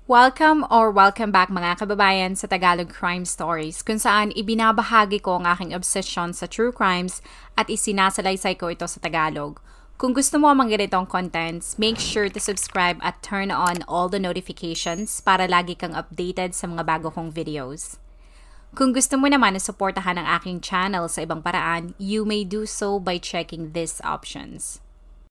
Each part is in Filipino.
Welcome back mga kababayan sa Tagalog Crime Stories, kung saan ibinabahagi ko ang aking obsession sa true crimes at isinasalaysay ko ito sa Tagalog. Kung gusto mo ang mga ganitong contents, make sure to subscribe at turn on all the notifications para lagi kang updated sa mga bago kong videos. Kung gusto mo naman na suportahan ang aking channel sa ibang paraan, you may do so by checking these options.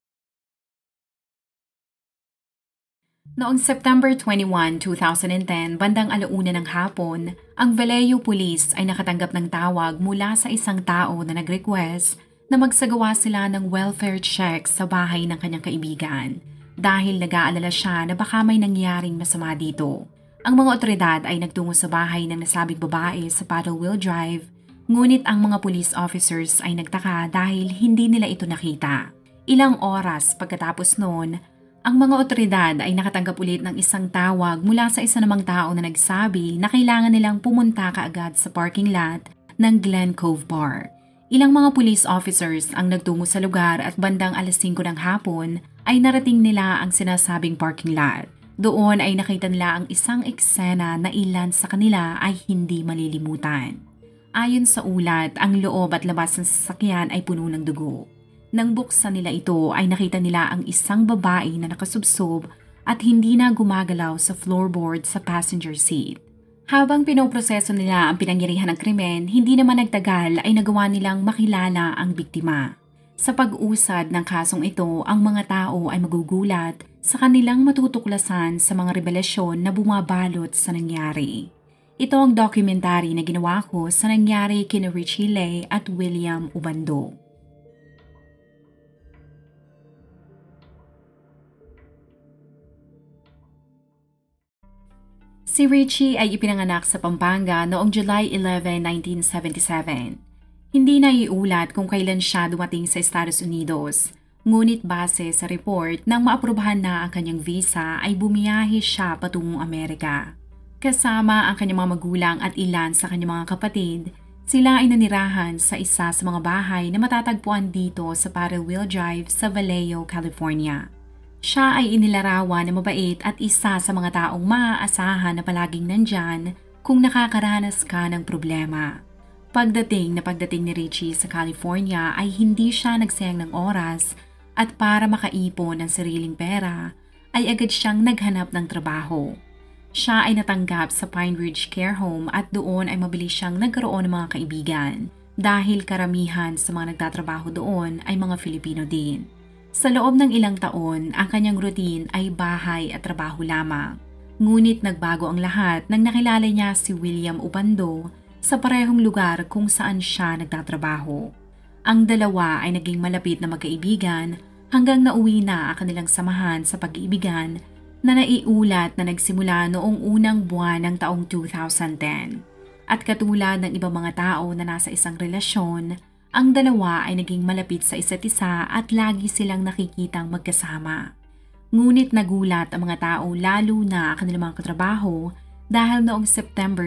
Noong September 21, 2010, bandang 1:00 ng hapon, ang Vallejo Police ay nakatanggap ng tawag mula sa isang tao na nag-request na magsagawa sila ng welfare check sa bahay ng kanyang kaibigan dahil nag-aalala siya na baka may nangyaring masama dito. Ang mga otoridad ay nagtungo sa bahay ng nasabing babae sa Paddle Wheel Drive, ngunit ang mga police officers ay nagtaka dahil hindi nila ito nakita. Ilang oras pagkatapos noon, ang mga otoridad ay nakatanggap ulit ng isang tawag mula sa isa namang tao na nagsabi na kailangan nilang pumunta kaagad sa parking lot ng Glen Cove Bar. Ilang mga police officers ang nagtungo sa lugar at bandang 5:00 ng hapon ay narating nila ang sinasabing parking lot. Doon ay nakita nila ang isang eksena na ilan sa kanila ay hindi malilimutan. Ayon sa ulat, ang loob at labas ng sasakyan ay puno ng dugo. Nang buksan nila ito ay nakita nila ang isang babae na nakasubsob at hindi na gumagalaw sa floorboard sa passenger seat. Habang pinoproseso nila ang pinangyarihan ng krimen, hindi naman nagtagal ay nagawa nilang makilala ang biktima. Sa pag-usad ng kasong ito, ang mga tao ay magugulat sa kanilang matutuklasan sa mga revelasyon na bumabalot sa nangyari. Ito ang documentary na ginawa ko sa nangyari kina Richie Lay at William Ubando. Si Richie ay ipinanganak sa Pampanga noong July 11, 1977. Hindi na iulat kung kailan siya dumating sa Estados Unidos, ngunit base sa report nang maaprubahan na ang kanyang visa ay bumiyahe siya patungong Amerika. Kasama ang kanyang mga magulang at ilan sa kanyang mga kapatid, sila ay nanirahan sa isa sa mga bahay na matatagpuan dito sa Paddle Wheel Drive sa Vallejo, California. Siya ay inilarawan na mabait at isa sa mga taong maaasahan na palaging nandyan kung nakakaranas ka ng problema. Pagdating ni Richie sa California ay hindi siya nagsayang ng oras at para makaipon ng sariling pera ay agad siyang naghanap ng trabaho. Siya ay natanggap sa Pine Ridge Care Home at doon ay mabilis siyang nagkaroon ng mga kaibigan dahil karamihan sa mga nagtatrabaho doon ay mga Filipino din. Sa loob ng ilang taon, ang kanyang routine ay bahay at trabaho lamang. Ngunit nagbago ang lahat nang nakilala niya si William Ubando sa parehong lugar kung saan siya nagtatrabaho. Ang dalawa ay naging malapit na magkaibigan hanggang nauwi na ang kanilang samahan sa pag-iibigan na naiulat na nagsimula noong unang buwan ng taong 2010. At katulad ng ibang mga tao na nasa isang relasyon, ang dalawa ay naging malapit sa isa't isa at lagi silang nakikitang magkasama. Ngunit nagulat ang mga tao lalo na ang kanilang mga katrabaho dahil noong September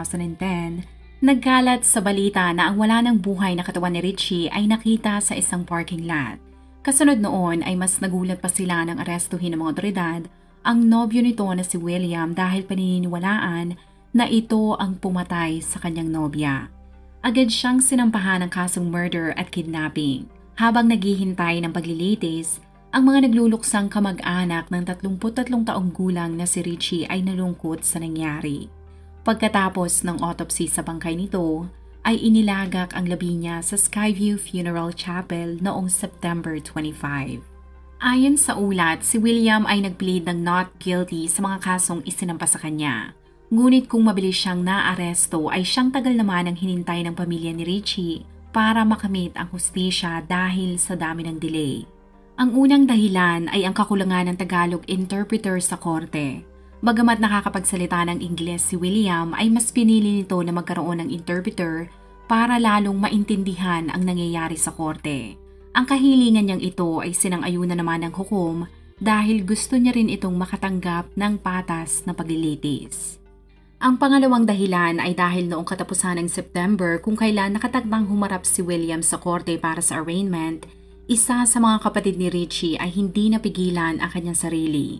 2010, nagkalat sa balita na ang wala ng buhay na katawan ni Richie ay nakita sa isang parking lot. Kasunod noon ay mas nagulat pa sila ng arestuhin ng mga otoridad ang nobyo nito na si William dahil paniniwalaan na ito ang pumatay sa kanyang nobya. Agad siyang sinampahan ng kasong murder at kidnapping. Habang naghihintay ng paglilitis, ang mga nagluluksang kamag-anak ng 33 taong gulang na si Richie ay nalungkot sa nangyari. Pagkatapos ng autopsy sa bangkay nito, ay inilagak ang labi niya sa Skyview Funeral Chapel noong September 25. Ayon sa ulat, si William ay nagplead ng not guilty sa mga kasong isinampa sa kanya. Ngunit kung mabilis siyang naaresto ay siyang tagal naman ang hinintay ng pamilya ni Richie para makamit ang hustisya dahil sa dami ng delay. Ang unang dahilan ay ang kakulangan ng Tagalog interpreter sa korte. Bagamat nakakapagsalita ng Ingles si William ay mas pinili nito na magkaroon ng interpreter para lalong maintindihan ang nangyayari sa korte. Ang kahilingan niyang ito ay sinang-ayunan naman ng hukom dahil gusto niya rin itong makatanggap ng patas na paglilitis. Ang pangalawang dahilan ay dahil noong katapusan ng September kung kailan nakatakdang humarap si William sa korte para sa arraignment, isa sa mga kapatid ni Richie ay hindi napigilan ang kanyang sarili.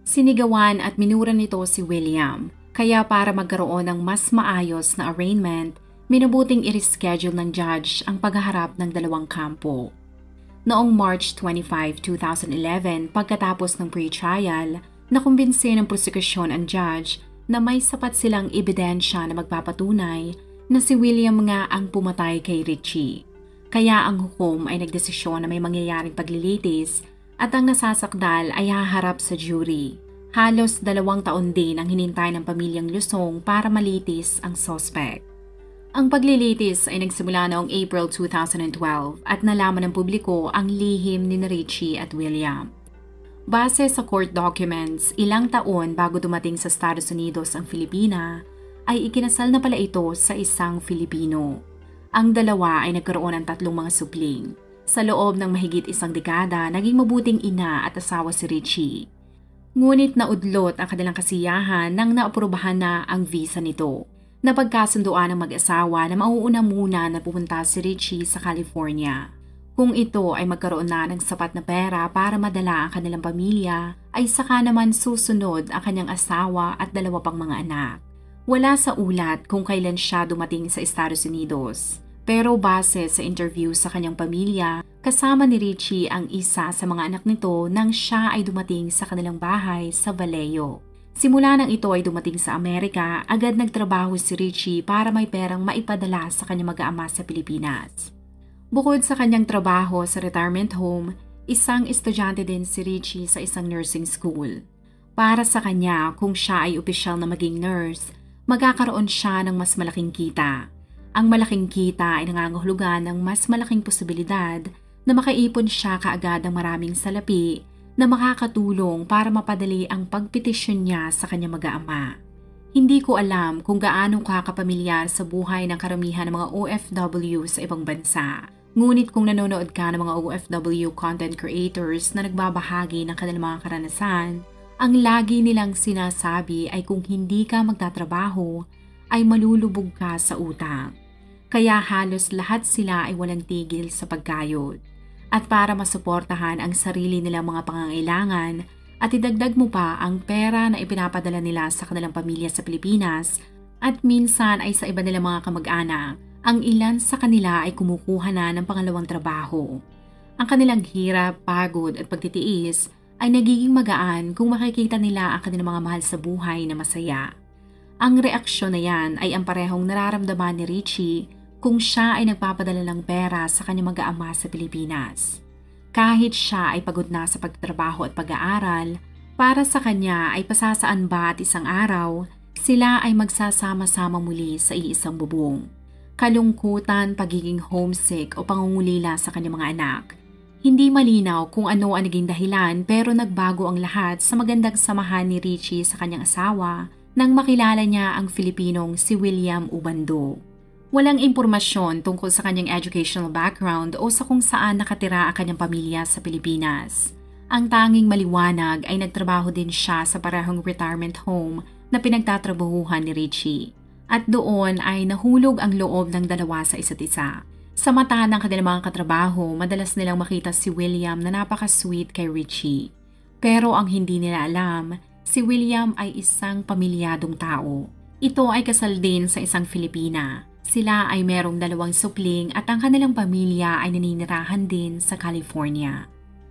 Sinigawan at minura nito si William, kaya para magkaroon ng mas maayos na arraignment, minubuting i-reschedule ng judge ang paghaharap ng dalawang kampo. Noong March 25, 2011, pagkatapos ng pre-trial, nakumbinsi ng prosekusyon ang judge na may sapat silang ebidensya na magpapatunay na si William nga ang pumatay kay Richie. Kaya ang hukom ay nagdesisyon na may mangyayaring paglilitis at ang nasasakdal ay haharap sa jury. Halos 2 taon din ang hinintay ng pamilyang Lusong para malitis ang suspect. Ang paglilitis ay nagsimula noong April 2012 at nalaman ng publiko ang lihim ni Richie at William. Base sa court documents, ilang taon bago dumating sa Estados Unidos ang Filipina, ay ikinasal na pala ito sa isang Filipino. Ang dalawa ay nagkaroon ng 3 mga supling. Sa loob ng mahigit 1 dekada, naging mabuting ina at asawa si Richie. Ngunit naudlot ang kanilang kasiyahan nang naaprubahan na ang visa nito. Napagkasunduan ng mag-asawa na mauuna muna na pupunta si Richie sa California. Kung ito ay magkaroon na ng sapat na pera para madala ang kanilang pamilya, ay saka naman susunod ang kanyang asawa at 2 pang mga anak. Wala sa ulat kung kailan siya dumating sa Estados Unidos. Pero base sa interview sa kanyang pamilya, kasama ni Richie ang isa sa mga anak nito nang siya ay dumating sa kanilang bahay sa Vallejo. Simula nang ito ay dumating sa Amerika, agad nagtrabaho si Richie para may perang maipadala sa kanyang mag-aama sa Pilipinas. Bukod sa kanyang trabaho sa retirement home, isang estudyante din si Richie sa isang nursing school. Para sa kanya, kung siya ay opisyal na maging nurse, magkakaroon siya ng mas malaking kita. Ang malaking kita ay nangangahulugan ng mas malaking posibilidad na makaipon siya kaagad ng maraming salapi na makakatulong para mapadali ang pagpetisyon niya sa kanyang mag-aama. Hindi ko alam kung gaano kakapamilyar sa buhay ng karamihan ng mga OFW sa ibang bansa. Ngunit kung nanonood ka ng mga OFW content creators na nagbabahagi ng kanilang mga karanasan, ang lagi nilang sinasabi ay kung hindi ka magtatrabaho, ay malulubog ka sa utang. Kaya halos lahat sila ay walang tigil sa pagkayod. At para masuportahan ang sarili nilang mga pangangailangan at idagdag mo pa ang pera na ipinapadala nila sa kanilang pamilya sa Pilipinas at minsan ay sa iba nilang mga kamag-anak, ang ilan sa kanila ay kumukuha na ng pangalawang trabaho. Ang kanilang hirap, pagod at pagtitiis ay nagiging magaan kung makikita nila ang kanilang mga mahal sa buhay na masaya. Ang reaksyon na yan ay ang parehong nararamdaman ni Richie kung siya ay nagpapadala ng pera sa kanyang mag-aama sa Pilipinas. Kahit siya ay pagod na sa pagtatrabaho at pag-aaral, para sa kanya ay pasasaan ba at isang araw, sila ay magsasama-sama muli sa iisang bubong. Kalungkutan, pagiging homesick o pangungulila sa kanyang mga anak. Hindi malinaw kung ano ang naging dahilan pero nagbago ang lahat sa magandang samahan ni Richie sa kanyang asawa nang makilala niya ang Filipinong si William Ubando. Walang impormasyon tungkol sa kanyang educational background o sa kung saan nakatira ang kanyang pamilya sa Pilipinas. Ang tanging maliwanag ay nagtrabaho din siya sa parehong retirement home na pinagtatrabahuhan ni Richie. At doon ay nahulog ang loob ng dalawa sa isa't isa. Sa mata ng kanilang mga katrabaho, madalas nilang makita si William na napaka-sweet kay Richie. Pero ang hindi nila alam, si William ay isang pamilyadong tao. Ito ay kasal din sa isang Filipina. Sila ay merong 2 supling at ang kanilang pamilya ay naninirahan din sa California.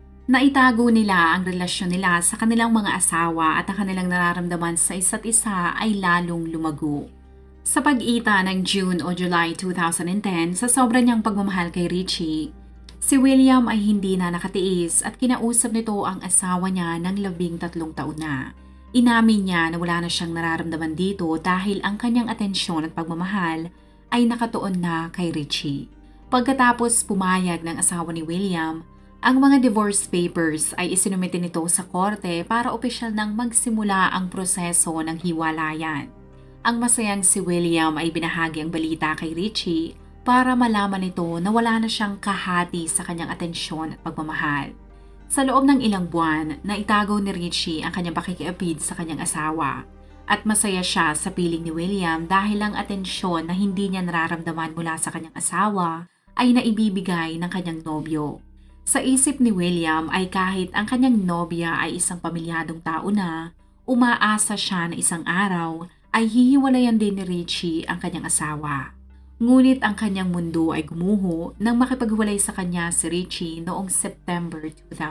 Naitago nila ang relasyon nila sa kanilang mga asawa at ang kanilang nararamdaman sa isa't isa ay lalong lumago. Sa pag-ita ng June o July 2010 sa sobra niyang pagmamahal kay Richie, si William ay hindi na nakatiis at kinausap nito ang asawa niya ng 13 taon na. Inamin niya na wala na siyang nararamdaman dito dahil ang kanyang atensyon at pagmamahal ay nakatuon na kay Richie. Pagkatapos pumayag ng asawa ni William, ang mga divorce papers ay isinumite nito sa korte para opisyal nang magsimula ang proseso ng hiwalayan. Ang masayang si William ay binahagi ang balita kay Richie para malaman nito na wala na siyang kahati sa kanyang atensyon at pagmamahal. Sa loob ng ilang buwan, naitago ni Richie ang kanyang pakikiapid sa kanyang asawa. At masaya siya sa piling ni William dahil ang atensyon na hindi niya nararamdaman mula sa kanyang asawa ay naibibigay ng kanyang nobyo. Sa isip ni William ay kahit ang kanyang nobya ay isang pamilyadong tao na, umaasa siya na isang araw ay hihiwalayan din ni Richie ang kanyang asawa. Ngunit ang kanyang mundo ay gumuho nang makipaghiwalay sa kanya si Richie noong September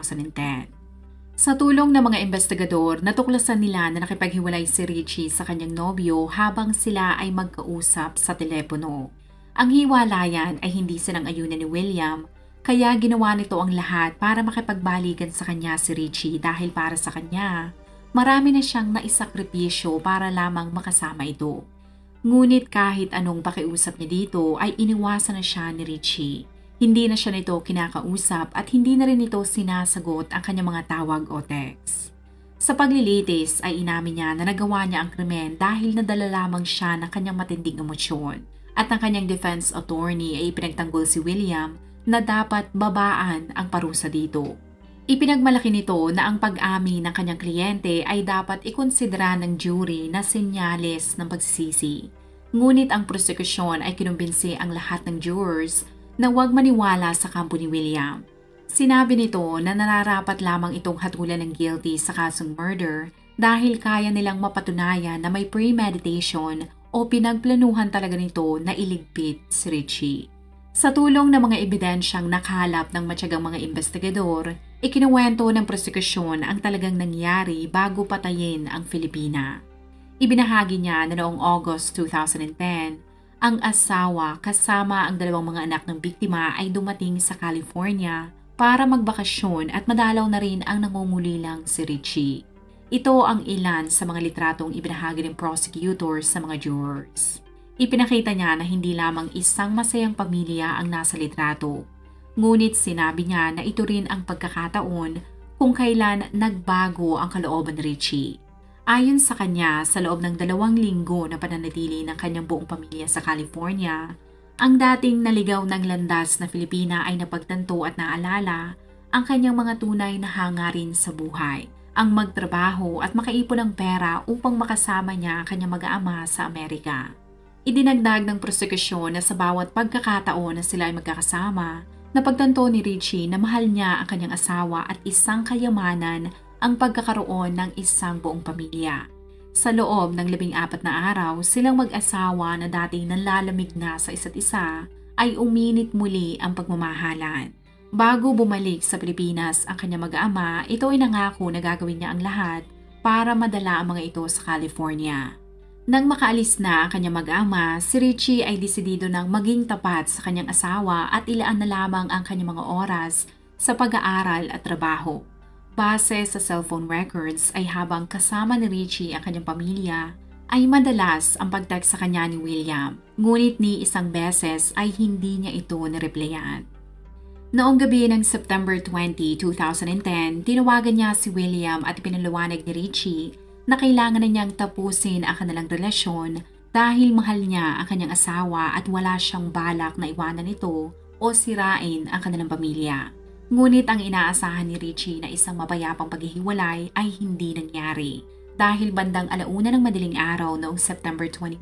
2010. Sa tulong ng mga investigador, natuklasan nila na nakipaghiwalay si Richie sa kanyang nobyo habang sila ay magkausap sa telepono. Ang hiwalayan ay hindi sinang-ayunan ni William, kaya ginawa nito ang lahat para makipagbalikan sa kanya si Richie dahil para sa kanya, marami na siyang naisakripisyo para lamang makasama ito. Ngunit kahit anong pakiusap niya dito ay iniwasan na siya ni Richie. Hindi na siya nito kinakausap at hindi na rin ito sinasagot ang kanyang mga tawag o text. Sa paglilitis ay inamin niya na nagawa niya ang krimen dahil nadala lamang siya ng kanyang matinding emosyon at ang kanyang defense attorney ay ipinagtanggol si William na dapat babaan ang parusa dito. Ipinagmalaki nito na ang pag-amin ng kanyang kliyente ay dapat ikonsidera ng jury na senyales ng pagsisisi. Ngunit ang prosekusyon ay kinumbinsi ang lahat ng jurors na huwag maniwala sa kampo ni William. Sinabi nito na nararapat lamang itong hatulan ng guilty sa kasong murder dahil kaya nilang mapatunayan na may premeditation o pinagplanuhan talaga nito na iligpit si Richie. Sa tulong ng mga ebidensyang nakalap ng matyagang mga investigador, ikinuwento ng prosekusyon ang talagang nangyari bago patayin ang Filipina. Ibinahagi niya na noong August 2010, ang asawa kasama ang dalawang mga anak ng biktima ay dumating sa California para magbakasyon at madalaw na rin ang nangungulilang si Richie. Ito ang ilan sa mga litratong ibinahagi ng prosecutor sa mga jurors. Ipinakita niya na hindi lamang isang masayang pamilya ang nasa litrato, ngunit sinabi niya na ito rin ang pagkakataon kung kailan nagbago ang kalooban ni Richie. Ayon sa kanya, sa loob ng 2 linggo na pananatili ng kanyang buong pamilya sa California, ang dating naligaw ng landas na Filipina ay napagtanto at naalala ang kanyang mga tunay na hangarin sa buhay, ang magtrabaho at makaipon ng pera upang makasama niya ang kanyang mag-aama sa Amerika. Idinagdag ng prosekusyon na sa bawat pagkakataon na sila ay magkakasama, napagtanto ni Richie na mahal niya ang kanyang asawa at isang kayamanan ang pagkakaroon ng isang buong pamilya. Sa loob ng 14 na araw, silang mag-asawa na dating nanlalamig na sa isa't isa ay uminit muli ang pagmamahalan. Bago bumalik sa Pilipinas ang kanyang mag-ama, ito ay nangako na gagawin niya ang lahat para madala ang mga ito sa California. Nang makaalis na ang kanyang mag-ama, si Richie ay desidido ng maging tapat sa kanyang asawa at ilaan na lamang ang kanyang mga oras sa pag-aaral at trabaho. Base sa cellphone records ay habang kasama ni Richie ang kanyang pamilya, ay madalas ang pag-text sa kanya ni William, ngunit ni isang beses ay hindi niya ito nireplyan. Noong gabi ng September 20, 2010, tinawagan niya si William at pinaliwanag ni Richie na kailangan na niyang tapusin ang kanilang relasyon dahil mahal niya ang kanyang asawa at wala siyang balak na iwanan ito o sirain ang kanilang pamilya. Ngunit ang inaasahan ni Richie na isang mapayapang paghihiwalay ay hindi nangyari. Dahil bandang 1:00 ng madaling araw noong September 21,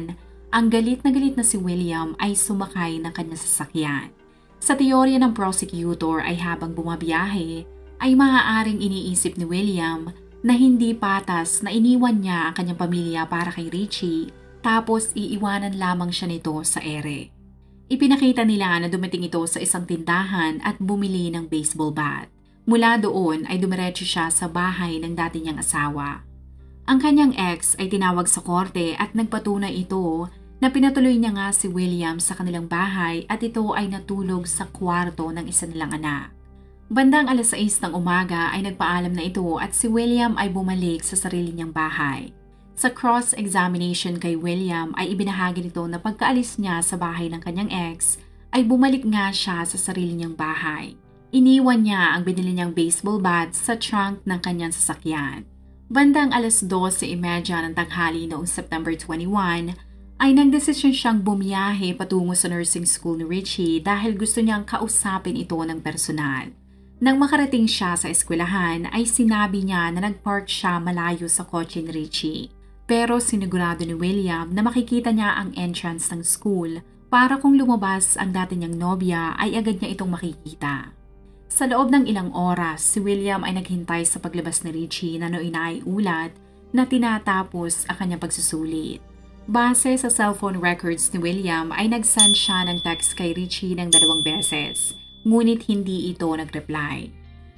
ang galit na si William ay sumakay ng kanyang sasakyan. Sa teorya ng prosecutor ay habang bumabiyahe, ay maaaring iniisip ni William na hindi patas na iniwan niya ang kanyang pamilya para kay Richie tapos iiwanan lamang siya nito sa ere. Ipinakita nila na dumating ito sa isang tindahan at bumili ng baseball bat. Mula doon ay dumiretso siya sa bahay ng dati niyang asawa. Ang kanyang ex ay tinawag sa korte at nagpatunay ito na pinatuloy niya nga si William sa kanilang bahay at ito ay natulog sa kwarto ng isa nilang anak. Bandang 6:00 ng umaga ay nagpaalam na ito at si William ay bumalik sa sarili niyang bahay. Sa cross-examination kay William ay ibinahagi nito na pagkaalis niya sa bahay ng kanyang ex ay bumalik nga siya sa sarili niyang bahay. Iniwan niya ang binili niyang baseball bat sa trunk ng kanyang sasakyan. Bandang 12:30 ng tanghali noong September 21 ay nagdesisyon siyang bumiyahe patungo sa nursing school ni Richie dahil gusto niyang kausapin ito ng personal. Nang makarating siya sa eskwelahan ay sinabi niya na nagpark siya malayo sa kotse ni Richie. Pero sinigurado ni William na makikita niya ang entrance ng school para kung lumabas ang dati niyang nobya ay agad niya itong makikita. Sa loob ng ilang oras, si William ay naghintay sa paglabas ni Richie na nooy na ay ulat na tinatapos ang kanyang pagsusulit. Base sa cellphone records ni William ay nag-send siya ng text kay Richie ng 2 beses, ngunit hindi ito nag-reply.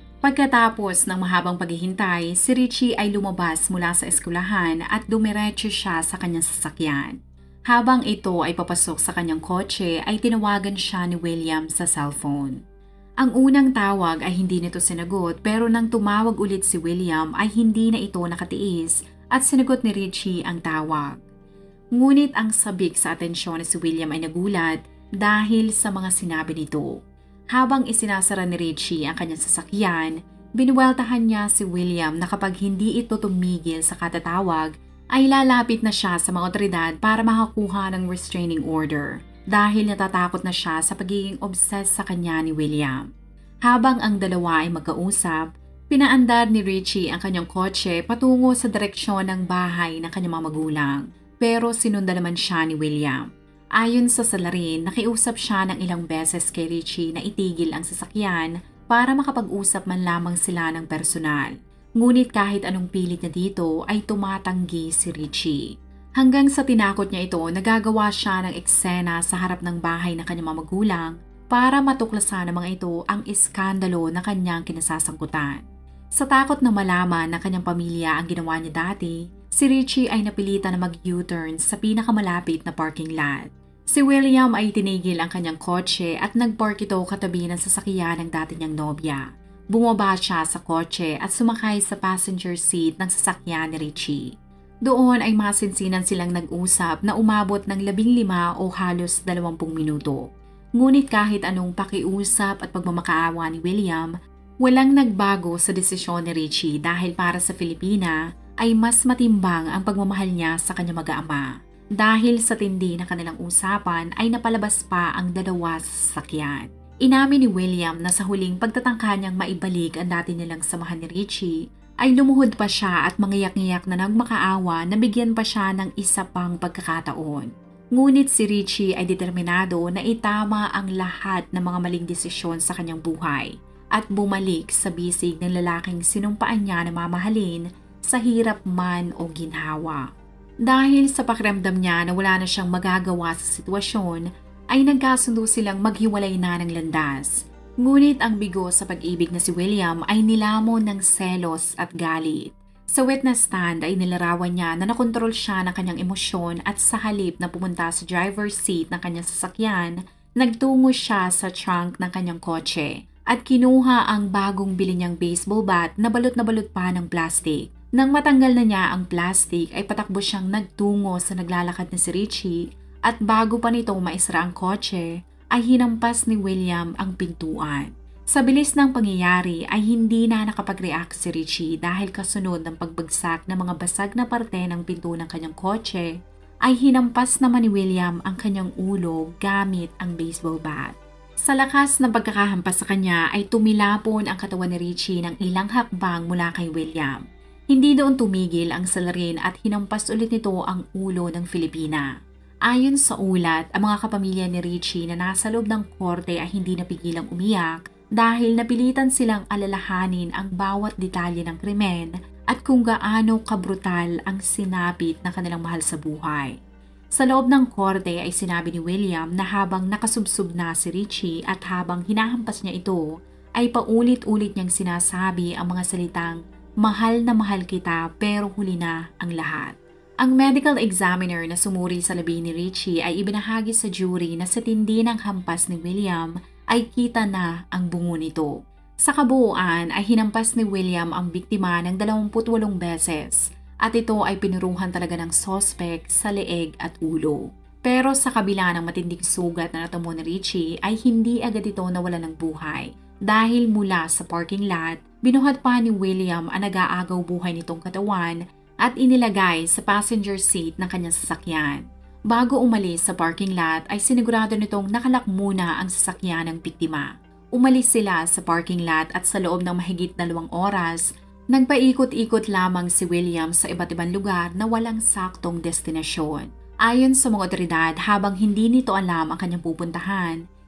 Pagkatapos ng mahabang paghihintay, si Richie ay lumabas mula sa eskwelahan at dumiretso siya sa kanyang sasakyan. Habang ito ay papasok sa kanyang kotse ay tinawagan siya ni William sa cellphone. Ang unang tawag ay hindi nito sinagot pero nang tumawag ulit si William ay hindi na ito nakatiis at sinagot ni Richie ang tawag. Ngunit ang sabik sa atensyon ni si William ay nagulat dahil sa mga sinabi nito. Habang isinasara ni Richie ang kanyang sasakyan, binuweltahan niya si William na kapag hindi ito tumigil sa katatawag, ay lalapit na siya sa mga otoridad para makakuha ng restraining order dahil natatakot na siya sa pagiging obsessed sa kanya ni William. Habang ang dalawa ay magkausap, pinaandar ni Richie ang kanyang kotse patungo sa direksyon ng bahay ng kanyang mga magulang, pero sinundan naman siya ni William. Ayon sa salarin, nakiusap siya ng ilang beses kay Richie na itigil ang sasakyan para makapag-usap man lamang sila ng personal. Ngunit kahit anong pilit niya dito ay tumatanggi si Richie. Hanggang sa tinakot niya ito, nagagawa siya ng eksena sa harap ng bahay ng kanyang mga magulang para matuklasan ng mga ito ang iskandalo na kanyang kinasasangkutan. Sa takot na malaman ng kanyang pamilya ang ginawa niya dati, si Richie ay napilitan na mag-U-turn sa pinakamalapit na parking lot. Si William ay tinigil ang kanyang kotse at nagpark ito katabi ng sasakyan ng dati niyang nobya. Bumaba siya sa kotse at sumakay sa passenger seat ng sasakyan ni Richie. Doon ay masinsinan silang nag-usap na umabot ng 15 o halos 20 minuto. Ngunit kahit anong pakiusap at pagmamakaawa ni William, walang nagbago sa desisyon ni Richie dahil para sa Filipina ay mas matimbang ang pagmamahal niya sa kanyang mag-aama. Dahil sa tindi na kanilang usapan ay napalabas pa ang dalawa sa sasakyan. Inamin ni William na sa huling pagtatangka niyang maibalik ang dati nilang samahan ni Richie, ay lumuhod pa siya at mangiyak-ngiyak na nagmakaawa na bigyan pa siya ng isa pang pagkakataon. Ngunit si Richie ay determinado na itama ang lahat ng mga maling desisyon sa kanyang buhay at bumalik sa bisig ng lalaking sinumpaan niya na mamahalin sa hirap man o ginhawa. Dahil sa pakiramdam niya na wala na siyang magagawa sa sitwasyon, ay nagkasundo silang maghiwalay na ng landas. Ngunit ang bigo sa pag-ibig na si William ay nilamon ng selos at galit. Sa witness stand ay nilarawan niya na nakontrol siya ng kanyang emosyon at sa halip na pumunta sa driver's seat ng kanyang sasakyan, nagtungo siya sa trunk ng kanyang kotse at kinuha ang bagong bili niyang baseball bat na balot pa ng plastic. Nang matanggal na niya ang plastic ay patakbo siyang nagtungo sa naglalakad na si Richie at bago pa nito maisara ang kotse ay hinampas ni William ang pintuan. Sa bilis ng pangyayari ay hindi na nakapag-react si Richie dahil kasunod ng pagbagsak ng mga basag na parte ng pinto ng kanyang kotse ay hinampas naman ni William ang kanyang ulo gamit ang baseball bat. Sa lakas ng pagkakahampas sa kanya ay tumilapon ang katawan ni Richie ng ilang hakbang mula kay William. Hindi doon tumigil ang salarin at hinampas ulit nito ang ulo ng Filipina. Ayon sa ulat, ang mga kapamilya ni Richie na nasa loob ng korte ay hindi napigilang umiyak dahil napilitan silang alalahanin ang bawat detalye ng krimen at kung gaano kabrutal ang sinapit ng kanilang mahal sa buhay. Sa loob ng korte ay sinabi ni William na habang nakasubsob na si Richie at habang hinahampas niya ito, ay paulit-ulit niyang sinasabi ang mga salitang, "Mahal na mahal kita pero huli na ang lahat." Ang medical examiner na sumuri sa labi ni Richie ay ibinahagi sa jury na sa tindi ng hampas ni William ay kita na ang bungo nito. Sa kabuuan ay hinampas ni William ang biktima ng 28 beses at ito ay pinuruhan talaga ng sospek sa leeg at ulo. Pero sa kabila ng matinding sugat na natamo ni Richie ay hindi agad ito nawalan ng buhay. Dahil mula sa parking lot, binuhat pa ni William ang nag-aagaw buhay nitong katawan at inilagay sa passenger seat ng kanyang sasakyan. Bago umalis sa parking lot ay sinigurado nitong nakalak muna ang sasakyan ng biktima. Umalis sila sa parking lot at sa loob ng mahigit 2 oras, nagpaikot-ikot lamang si William sa iba't ibang lugar na walang saktong destinasyon. Ayon sa mga otoridad, habang hindi nito alam ang kanyang pupuntahan,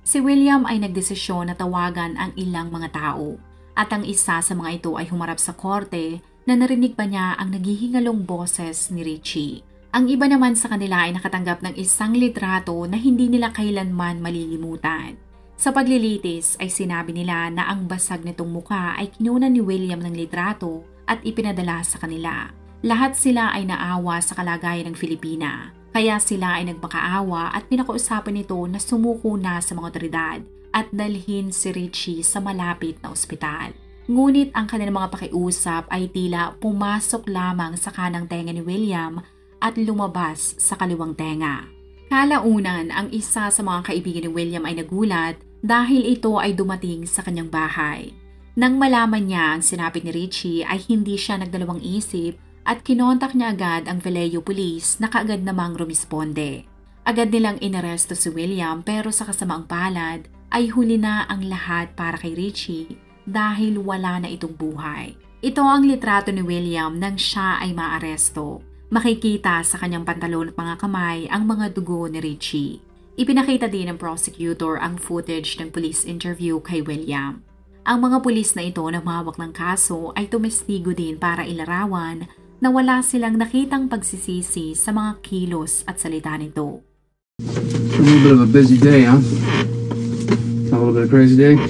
Si William ay nagdesisyon na tawagan ang ilang mga tao at ang isa sa mga ito ay humarap sa korte na narinig pa niya ang naghihingalong boses ni Richie. Ang iba naman sa kanila ay nakatanggap ng isang litrato na hindi nila kailanman malilimutan. Sa paglilitis ay sinabi nila na ang basag nitong muka ay kinuna ni William ng litrato at ipinadala sa kanila. Lahat sila ay naawa sa kalagayan ng Filipina. Kaya sila ay nagmakaawa at pinakausapan nito na sumuko na sa mga otoridad at dalhin si Richie sa malapit na ospital. Ngunit ang kanilang mga pakiusap ay tila pumasok lamang sa kanang tenga ni William at lumabas sa kaliwang tenga. Kalaunan, ang isa sa mga kaibigan ni William ay nagulat dahil ito ay dumating sa kanyang bahay. Nang malaman niya ang sinapit ni Richie ay hindi siya nagdalawang isip at kinontak niya agad ang Vallejo Police na kaagad namang rumisponde. Agad nilang inaresto si William pero sa kasamaang palad ay huli na ang lahat para kay Richie dahil wala na itong buhay. Ito ang litrato ni William nang siya ay maaresto. Makikita sa kanyang pantalon at mga kamay ang mga dugo ni Richie. Ipinakita din ng prosecutor ang footage ng police interview kay William. Ang mga pulis na ito na mahawak ng kaso ay tumestigo din para ilarawan na wala silang nakitang pagsisisi sa mga kilos at salita nito. A little bit of a busy day, huh? A little bit of a crazy day?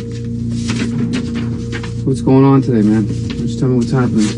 What's going on today, man? Just tell me what's happening.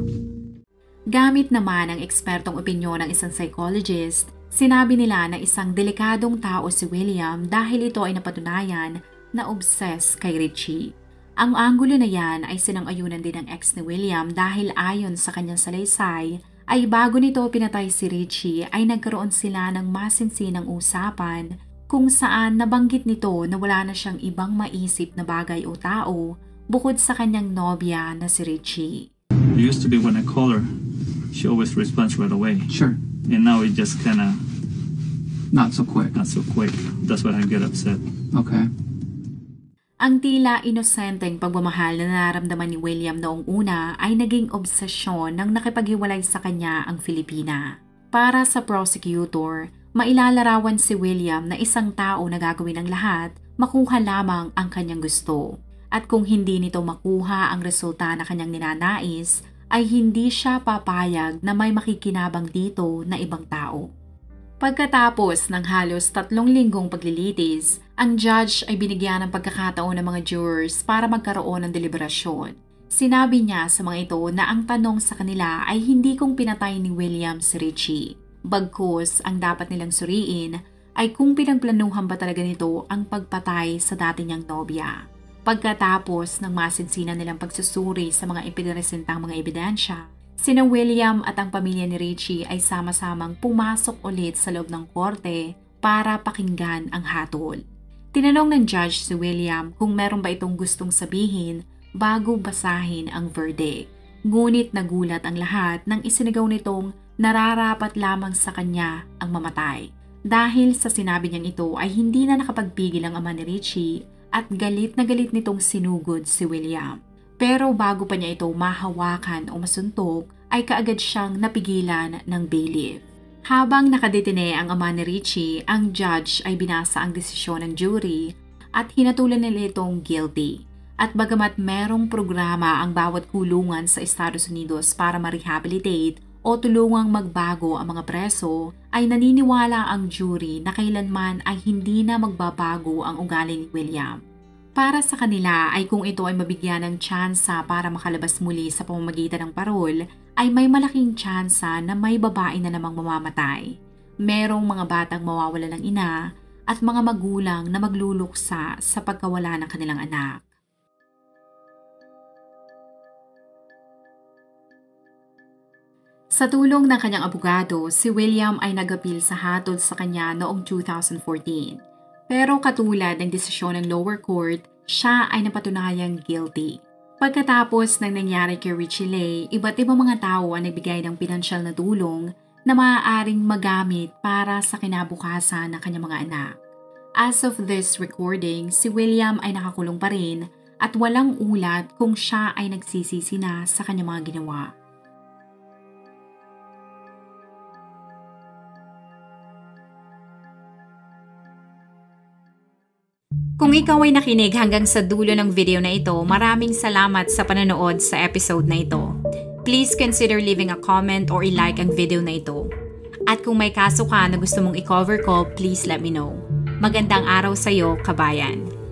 Gamit naman ang ekspertong opinyon ng isang psychologist, sinabi nila na isang delikadong tao si William dahil ito ay napatunayan na obsessed kay Richie. Ang anggulo na yan ay sinang-ayunan din ng ex ni William dahil ayon sa kanyang salaysay ay bago nito pinatay si Richie ay nagkaroon sila ng masinsinang usapan kung saan nabanggit nito na wala na siyang ibang maisip na bagay o tao bukod sa kanyang nobya na si Richie. It used to be when I call her, she always responds right away. Sure. And now it just kind of Not so quick. not so quick. That's when I get upset. Okay. Ang tila inosenteng pagmamahal na nararamdaman ni William noong una ay naging obsesyon nang nakipaghiwalay sa kanya ang Filipina. Para sa prosecutor, mailalarawan si William na isang tao na gagawin ang lahat, makuha lamang ang kanyang gusto. At kung hindi nito makuha ang resulta na kanyang ninanais, ay hindi siya papayag na may makikinabang dito na ibang tao. Pagkatapos ng halos 3 linggong paglilitis, ang judge ay binigyan ng pagkakataon ng mga jurors para magkaroon ng deliberasyon. Sinabi niya sa mga ito na ang tanong sa kanila ay hindi kung pinatay ni William si Richie. Bagkus, ang dapat nilang suriin ay kung pinagplanuhan ba talaga nito ang pagpatay sa dati niyang nobya. Pagkatapos ng masinsinan nilang pagsusuri sa mga ipinresentang mga ebidensya, sina William at ang pamilya ni Richie ay sama-samang pumasok ulit sa loob ng korte para pakinggan ang hatol. Tinanong ng judge si William kung meron ba itong gustong sabihin bago basahin ang verdict. Ngunit nagulat ang lahat nang isinagaw nitong nararapat lamang sa kanya ang mamatay. Dahil sa sinabi niyang ito ay hindi na nakapagpigil ang ama ni Richie at galit na galit nitong sinugod si William. Pero bago pa niya ito mahawakan o masuntok, ay kaagad siyang napigilan ng bailiff. Habang nakadetine ang ama ni Richie, ang judge ay binasa ang desisyon ng jury at hinatulan nila itong guilty. At bagamat merong programa ang bawat kulungan sa Estados Unidos para ma-rehabilitate o tulungang magbago ang mga preso, ay naniniwala ang jury na kailanman ay hindi na magbabago ang ugali ni William. Para sa kanila ay kung ito ay mabigyan ng tsansa para makalabas muli sa pamamagitan ng parol, ay may malaking tsansa na may babae na namang mamamatay. Merong mga batang mawawala ng ina at mga magulang na magluluksa sa pagkawala ng kanilang anak. Sa tulong ng kanyang abogado, si William ay nag-appeal sa hatol sa kanya noong 2014. Pero katulad ng desisyon ng lower court, siya ay napatunayang guilty. Pagkatapos ng nangyari kay Richie Lay, iba't ibang mga tao ang nagbigay ng pinansyal na tulong na maaaring magamit para sa kinabukasan ng kanyang mga anak. As of this recording, si William ay nakakulong pa rin at walang ulat kung siya ay nagsisisi na sa kanyang mga ginawa. Kung ikaw ay nakinig hanggang sa dulo ng video na ito, maraming salamat sa panonood sa episode na ito. Please consider leaving a comment or i-like ang video na ito. At kung may kaso ka na gusto mong i-cover ko, please let me know. Magandang araw sa iyo, kabayan.